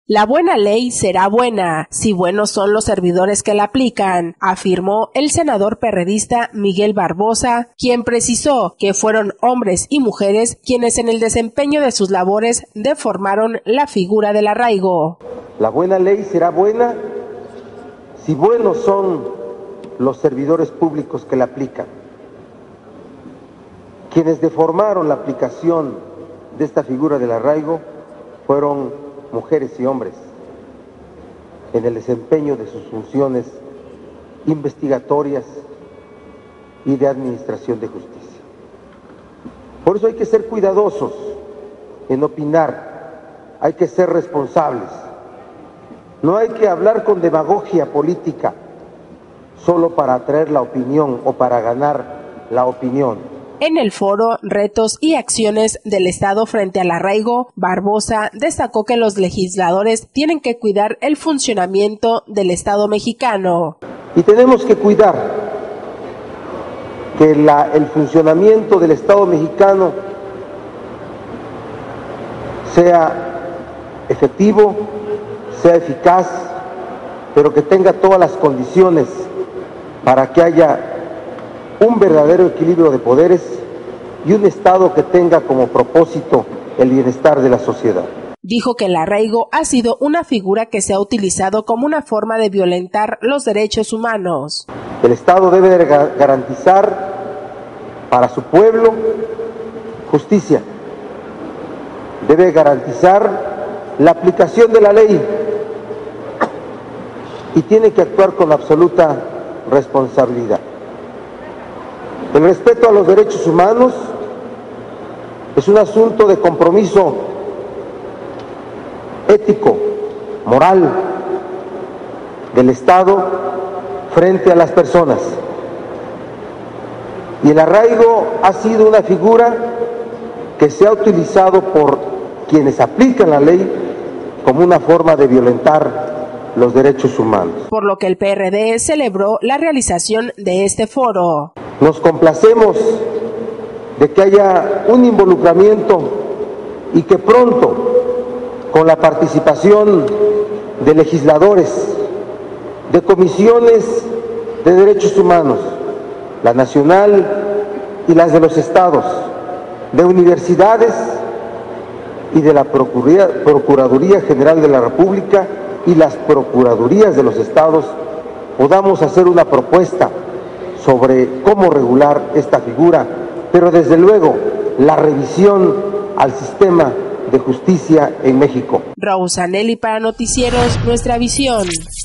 La buena ley será buena, si buenos son los servidores que la aplican, afirmó el senador perredista Miguel Barbosa, quien precisó que fueron hombres y mujeres quienes en el desempeño de sus labores deformaron la figura del arraigo. La buena ley será buena, si buenos son los servidores públicos que la aplican. Quienes deformaron la aplicación de esta figura del arraigo fueron mujeres y hombres en el desempeño de sus funciones investigatorias y de administración de justicia. Por eso hay que ser cuidadosos en opinar, hay que ser responsables. No hay que hablar con demagogia política solo para atraer la opinión o para ganar la opinión. En el foro Retos y Acciones del Estado frente al arraigo, Barbosa destacó que los legisladores tienen que cuidar el funcionamiento del Estado mexicano. Y tenemos que cuidar que el funcionamiento del Estado mexicano sea efectivo, sea eficaz, pero que tenga todas las condiciones para que haya un verdadero equilibrio de poderes y un Estado que tenga como propósito el bienestar de la sociedad. Dijo que el arraigo ha sido una figura que se ha utilizado como una forma de violentar los derechos humanos. El Estado debe garantizar para su pueblo justicia, debe garantizar la aplicación de la ley y tiene que actuar con absoluta responsabilidad. El respeto a los derechos humanos es un asunto de compromiso ético, moral del Estado frente a las personas. Y el arraigo ha sido una figura que se ha utilizado por quienes aplican la ley como una forma de violentar los derechos humanos. Por lo que el PRD celebró la realización de este foro. Nos complacemos de que haya un involucramiento y que pronto, con la participación de legisladores, de comisiones de derechos humanos, la nacional y las de los estados, de universidades y de la Procuraduría General de la República y las procuradurías de los estados, podamos hacer una propuesta sobre cómo regular esta figura, pero desde luego la revisión al sistema de justicia en México. Rosanelli para Noticieros Nuestra Visión.